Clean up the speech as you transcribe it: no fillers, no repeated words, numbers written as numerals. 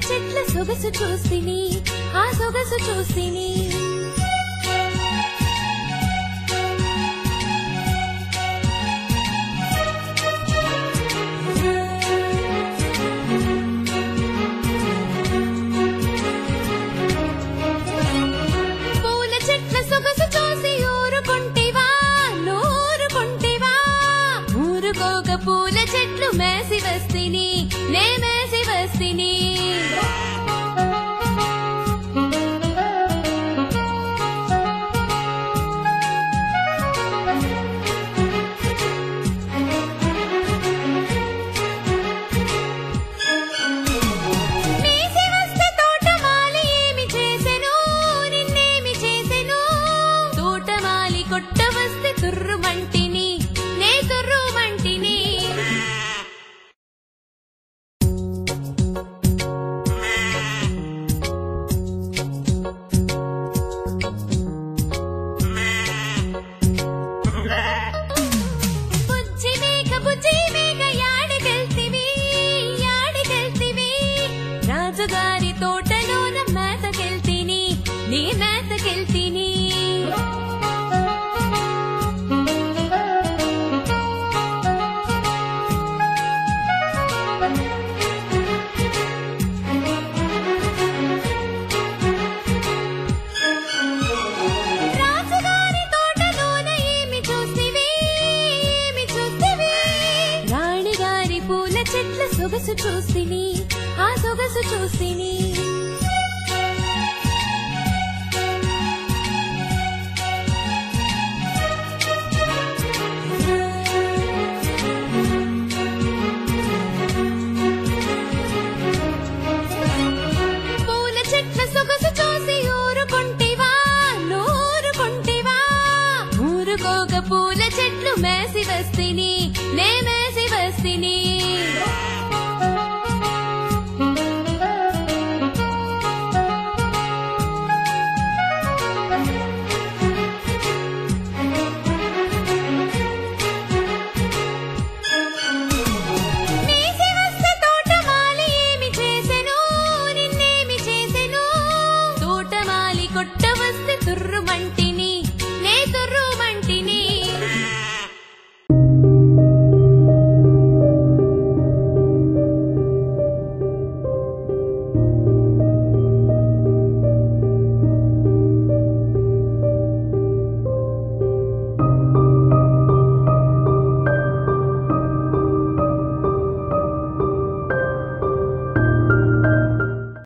చెట్ల సొగసు చూస్తిని ఆ సొగసు చూస్తిని పూల చెట్ల సొగసు చూసి ఊరుకుంటివా నూరుకుంటివా ఊరుకోక పూల చెట్లు మేసి వస్తిని నే మేసి వస్తిని కొట్టవస్తే తుర్రుమంటిని నే తుర్రుమంటిని బుజ్జి మేఘ యాడికెళ్తివి యాడికెళ్తివి రాజుగారి తోటలోన మేతకెళ్తిని నీ మేతకెళ్తిని చెట్ల సొగసు చూస్తిని ఆ సొగసు చూస్తిని